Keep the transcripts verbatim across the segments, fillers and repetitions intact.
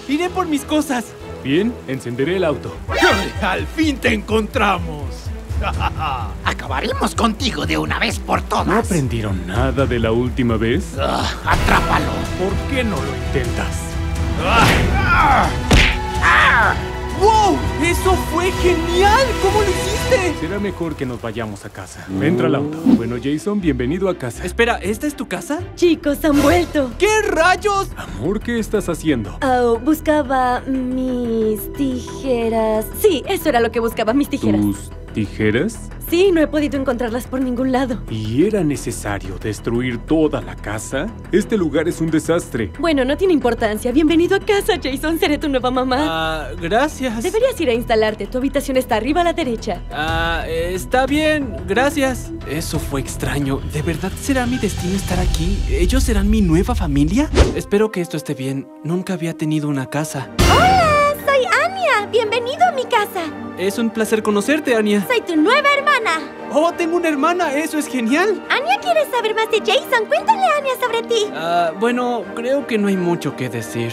Iré por mis cosas. Bien, encenderé el auto. ¡Al fin te encontramos! Acabaremos contigo de una vez por todas. ¿No aprendieron nada de la última vez? Uh, ¡Atrápalo! ¿Por qué no lo intentas? ¡Ah! ¡Ah! ¡Wow! ¡Eso fue genial! ¿Cómo lo hiciste? Será mejor que nos vayamos a casa. Entra al auto. Bueno, Jason, bienvenido a casa. Espera, ¿esta es tu casa? Chicos, han vuelto. ¿Qué rayos? Amor, ¿qué estás haciendo? Oh, buscaba mis tijeras. Sí, eso era lo que buscaba, mis tijeras. ¿Tus tijeras? Sí, no he podido encontrarlas por ningún lado. ¿Y era necesario destruir toda la casa? Este lugar es un desastre. Bueno, no tiene importancia. Bienvenido a casa, Jason. Seré tu nueva mamá. Ah, gracias. Deberías ir a instalarte. Tu habitación está arriba a la derecha. Ah, está bien. Gracias. Eso fue extraño. ¿De verdad será mi destino estar aquí? ¿Ellos serán mi nueva familia? Espero que esto esté bien. Nunca había tenido una casa. ¡Hola! Soy Anya. Bienvenido a mi casa. Es un placer conocerte, Anya. Soy tu nueva hermana. ¡Oh, tengo una hermana! ¡Eso es genial! Anya quiere saber más de Jason. Cuéntale a Anya sobre ti. Ah, bueno, creo que no hay mucho que decir.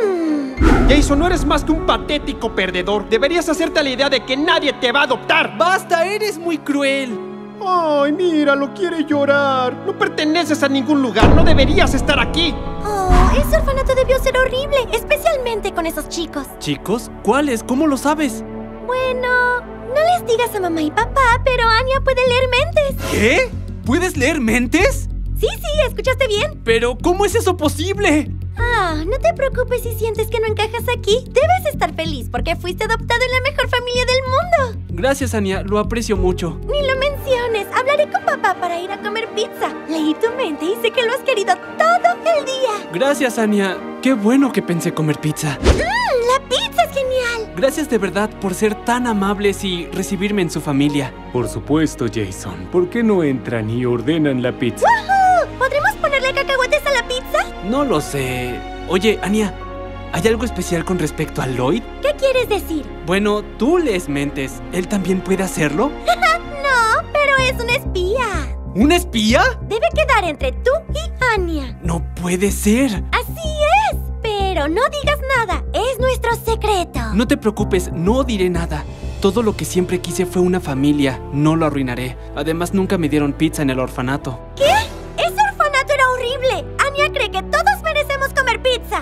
Mm. Jason, no eres más que un patético perdedor. Deberías hacerte la idea de que nadie te va a adoptar. ¡Basta! ¡Eres muy cruel! Ay, mira, lo quiere llorar. No perteneces a ningún lugar. No deberías estar aquí. Oh, ese orfanato debió ser horrible, especialmente con esos chicos. ¿Chicos? ¿Cuáles? ¿Cómo lo sabes? Bueno, no les digas a mamá y papá, pero Anya puede leer mentes. ¿Qué? ¿Puedes leer mentes? Sí, sí, ¿escuchaste bien? Pero, ¿cómo es eso posible? Ah, no te preocupes si sientes que no encajas aquí. Debes estar feliz porque fuiste adoptado en la mejor familia del mundo. Gracias, Anya, lo aprecio mucho. Ni lo menciones. Hablaré con papá para ir a comer pizza. Leí tu mente y sé que lo has querido todo el día. Gracias, Anya. Qué bueno que pensé comer pizza. ¡Mmm! ¡La pizza es genial! Gracias de verdad por ser tan amables y recibirme en su familia. Por supuesto, Jason. ¿Por qué no entran y ordenan la pizza? ¡Woohoo! ¿Podremos ponerle cacahuetes a la pizza? No lo sé. Oye, Anya, ¿hay algo especial con respecto a Lloyd? ¿Qué quieres decir? Bueno, tú lees mentes. ¿Él también puede hacerlo? No, pero es un espía. ¿Un espía? Debe quedar entre tú y Anya. No puede ser. Así es. Pero no digas nada. Es nuestro secreto. No te preocupes, no diré nada. Todo lo que siempre quise fue una familia. No lo arruinaré. Además, nunca me dieron pizza en el orfanato. ¿Qué? Ese orfanato era horrible. Anya cree que todos merecemos comer pizza.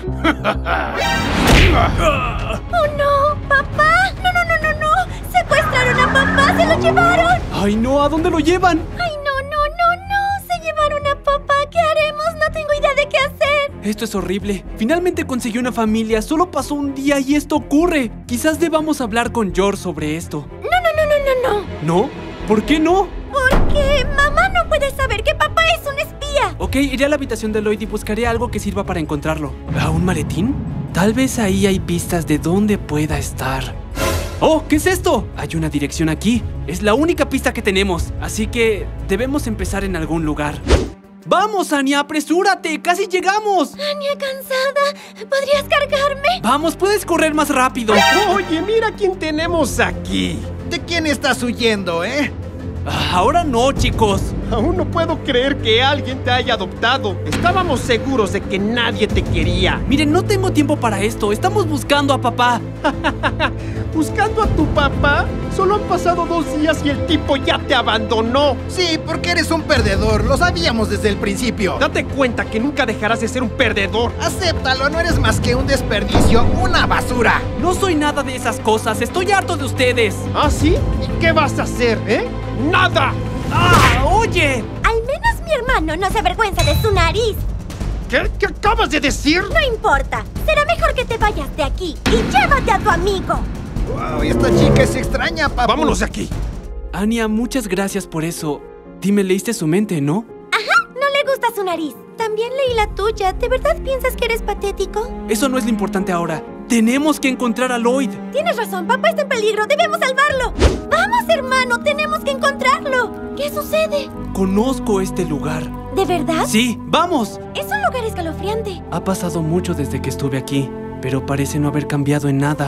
¡Oh, no! ¿Papá? No, no, no, no, no. Secuestraron a papá. Se lo llevaron. ¡Ay, no! ¿A dónde lo llevan? ¡Ay, no, no, no, no! Se llevaron a papá. ¿Qué haremos? No tengo idea de qué hacer. Esto es horrible. Finalmente conseguí una familia. Solo pasó un día y esto ocurre. Quizás debamos hablar con George sobre esto. No, no, no, no, no, no. ¿No? ¿Por qué no? Porque mamá no puede saber que papá es un espía. Ok, iré a la habitación de Lloyd y buscaré algo que sirva para encontrarlo. ¿A un maletín? Tal vez ahí hay pistas de dónde pueda estar. ¡Oh! ¿Qué es esto? Hay una dirección aquí. Es la única pista que tenemos. Así que debemos empezar en algún lugar. ¡Vamos, Anya! ¡Apresúrate! ¡Casi llegamos! Anya, cansada. ¿Podrías cargarme? ¡Vamos! ¡Puedes correr más rápido! Oye, mira quién tenemos aquí. ¿De quién estás huyendo, eh? Ahora no, chicos. Aún no puedo creer que alguien te haya adoptado. Estábamos seguros de que nadie te quería. Miren, no tengo tiempo para esto. Estamos buscando a papá. ¿Buscando a tu papá? Solo han pasado dos días y el tipo ya te abandonó. Sí, porque eres un perdedor. Lo sabíamos desde el principio. Date cuenta que nunca dejarás de ser un perdedor. Acéptalo, no eres más que un desperdicio, una basura. No soy nada de esas cosas. Estoy harto de ustedes. ¿Ah, sí? ¿Y qué vas a hacer, eh? ¡Nada! ¡Ah! ¡Oye! Al menos mi hermano no se avergüenza de su nariz. ¿Qué, ¿Qué acabas de decir? No importa. Será mejor que te vayas de aquí y llévate a tu amigo. Wow, esta chica es extraña, papá. Vámonos de aquí. Anya, muchas gracias por eso. Dime, leíste su mente, ¿no? Ajá, no le gusta su nariz. También leí la tuya. ¿De verdad piensas que eres patético? Eso no es lo importante ahora. Tenemos que encontrar a Lloyd. Tienes razón, papá está en peligro. Debemos salvarlo. Vamos, hermano, tenemos que encontrarlo. ¿Qué sucede? Conozco este lugar. ¿De verdad? Sí, vamos. Es un lugar escalofriante. Ha pasado mucho desde que estuve aquí, pero parece no haber cambiado en nada.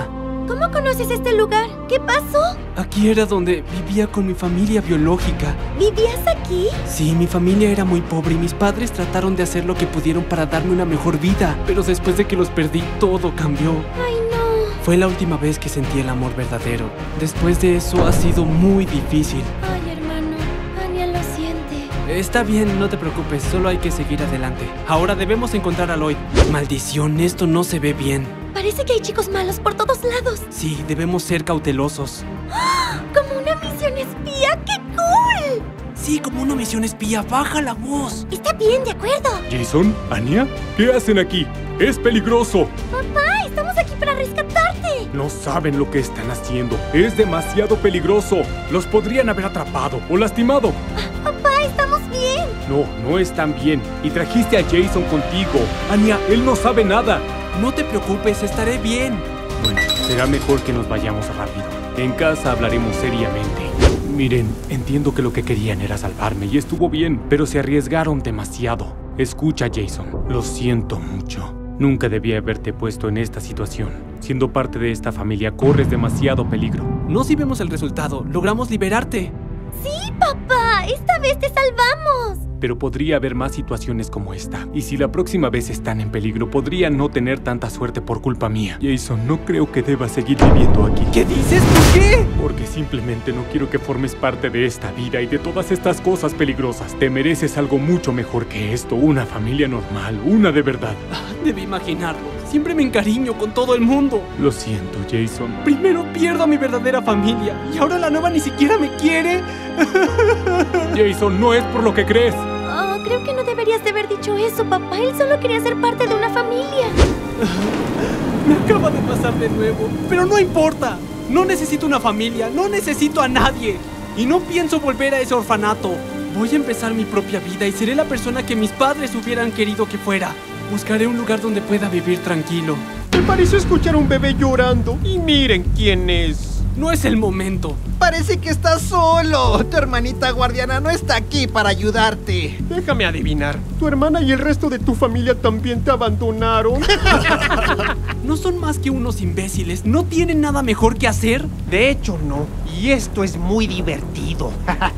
¿Cómo conoces este lugar? ¿Qué pasó? Aquí era donde vivía con mi familia biológica. ¿Vivías aquí? Sí, mi familia era muy pobre y mis padres trataron de hacer lo que pudieron para darme una mejor vida. Pero después de que los perdí, todo cambió. Ay, no. Fue la última vez que sentí el amor verdadero. Después de eso ha sido muy difícil. Ay, hermano, Anya lo siente. Está bien, no te preocupes, solo hay que seguir adelante. Ahora debemos encontrar a Lloyd. Maldición, esto no se ve bien. Parece que hay chicos malos por todos lados. Sí, debemos ser cautelosos. ¡Ah! ¡Como una misión espía! ¡Qué cool! Sí, como una misión espía, baja la voz. Está bien, de acuerdo. ¿Jason? ¿Anya? ¿Qué hacen aquí? ¡Es peligroso! Papá, estamos aquí para rescatarte. No saben lo que están haciendo. Es demasiado peligroso. Los podrían haber atrapado o lastimado. Papá, estamos bien. No, no están bien. Y trajiste a Jason contigo. Anya, él no sabe nada. No te preocupes, estaré bien. Bueno, será mejor que nos vayamos rápido. En casa hablaremos seriamente. Miren, entiendo que lo que querían era salvarme y estuvo bien, pero se arriesgaron demasiado. Escucha, Jason, lo siento mucho. Nunca debí haberte puesto en esta situación. Siendo parte de esta familia, corres demasiado peligro. No si vemos el resultado, logramos liberarte. Sí, papá, esta vez te salvamos. Pero podría haber más situaciones como esta. Y si la próxima vez están en peligro, podrían no tener tanta suerte por culpa mía. Jason, no creo que debas seguir viviendo aquí. ¿Qué dices? ¿Por qué? Porque simplemente no quiero que formes parte de esta vida y de todas estas cosas peligrosas. Te mereces algo mucho mejor que esto. Una familia normal, una de verdad. Ah, debí imaginarlo. Siempre me encariño con todo el mundo. Lo siento, Jason. Primero pierdo a mi verdadera familia y ahora la nueva ni siquiera me quiere. Jason, no es por lo que crees. Oh, creo que no deberías de haber dicho eso, papá. Él solo quería ser parte de una familia. Me acaba de pasar de nuevo. Pero no importa. No necesito una familia, no necesito a nadie. Y no pienso volver a ese orfanato. Voy a empezar mi propia vida y seré la persona que mis padres hubieran querido que fuera. Buscaré un lugar donde pueda vivir tranquilo. Me pareció escuchar a un bebé llorando. Y miren quién es. No es el momento. Parece que estás solo. Tu hermanita guardiana no está aquí para ayudarte. Déjame adivinar. Tu hermana y el resto de tu familia también te abandonaron. No son más que unos imbéciles. ¿No tienen nada mejor que hacer? De hecho, no. Y esto es muy divertido.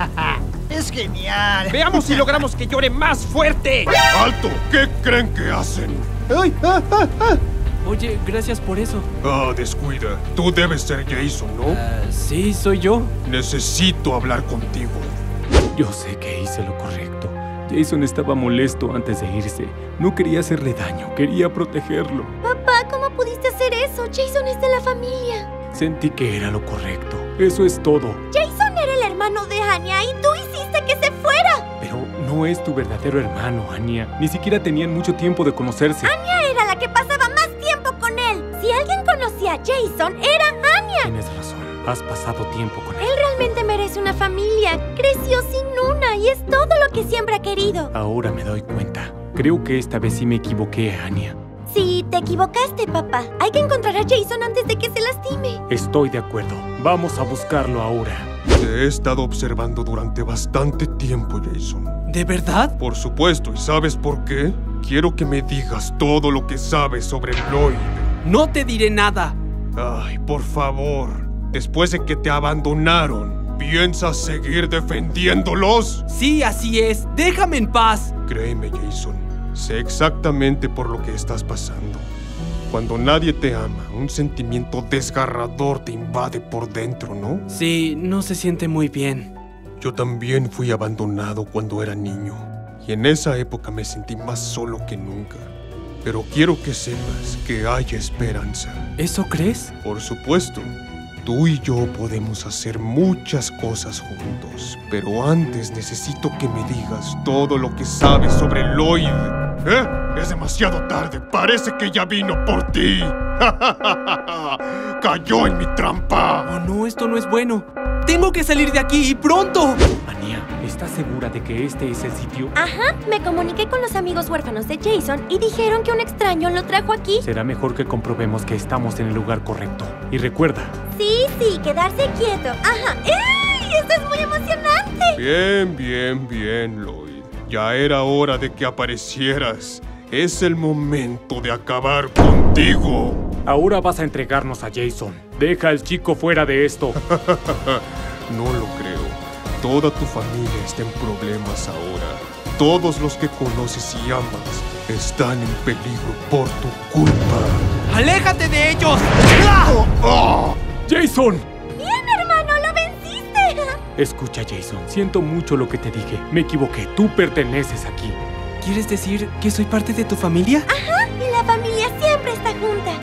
Es genial. Veamos si logramos que llore más fuerte. ¡Alto! ¿Qué creen que hacen? ¡Ay! ¡Ah, ah, ah! Oye, gracias por eso. Ah, descuida. Tú debes ser Jason, ¿no? Uh, sí, soy yo. Necesito hablar contigo. Yo sé que hice lo correcto. Jason estaba molesto antes de irse. No quería hacerle daño, quería protegerlo. Papá, ¿cómo pudiste hacer eso? Jason es de la familia. Sentí que era lo correcto. Eso es todo. Jason era el hermano de Anya y tú hiciste que se fuera. Pero no es tu verdadero hermano, Anya. Ni siquiera tenían mucho tiempo de conocerse. Anya era la que pasaba más tiempo con él. Si alguien conocía a Jason, era Anya. Tienes razón. Has pasado tiempo con él. Él realmente merece una familia. Creció sin una y es todo lo que siempre ha querido. Ahora me doy cuenta. Creo que esta vez sí me equivoqué, Anya. Sí, te equivocaste, papá. Hay que encontrar a Jason antes de que se lastime. Estoy de acuerdo. Vamos a buscarlo ahora. Te he estado observando durante bastante tiempo, Jason. ¿De verdad? Por supuesto, ¿y sabes por qué? Quiero que me digas todo lo que sabes sobre Lloyd. No te diré nada. Ay, por favor. Después de que te abandonaron, ¿piensas seguir defendiéndolos? Sí, así es. Déjame en paz. Créeme, Jason. Sé exactamente por lo que estás pasando. Cuando nadie te ama, un sentimiento desgarrador te invade por dentro, ¿no? Sí, no se siente muy bien. Yo también fui abandonado cuando era niño. Y en esa época me sentí más solo que nunca. Pero quiero que sepas que hay esperanza. ¿Eso crees? Por supuesto. Tú y yo podemos hacer muchas cosas juntos. Pero antes necesito que me digas todo lo que sabes sobre Lloyd. ¿Eh? Es demasiado tarde. Parece que ya vino por ti. Cayó en mi trampa. Oh, no, esto no es bueno. Tengo que salir de aquí y pronto. Anya, ¿estás segura de que este es el sitio? Ajá, me comuniqué con los amigos huérfanos de Jason y dijeron que un extraño lo trajo aquí. Será mejor que comprobemos que estamos en el lugar correcto. Y recuerda. Sí, sí, quedarse quieto. Ajá. ¡Ey! ¡Esto es muy emocionante! Bien, bien, bien, Lloyd. Ya era hora de que aparecieras. Es el momento de acabar contigo. Ahora vas a entregarnos a Jason. Deja al chico fuera de esto. No lo creo. Toda tu familia está en problemas ahora. Todos los que conoces y amas están en peligro por tu culpa. ¡Aléjate de ellos! ¡Oh! ¡Oh! ¡Jason! ¡Bien, hermano! ¡Lo venciste! Escucha, Jason, siento mucho lo que te dije. Me equivoqué, tú perteneces aquí. ¿Quieres decir que soy parte de tu familia? Ajá, y la familia siempre está junta.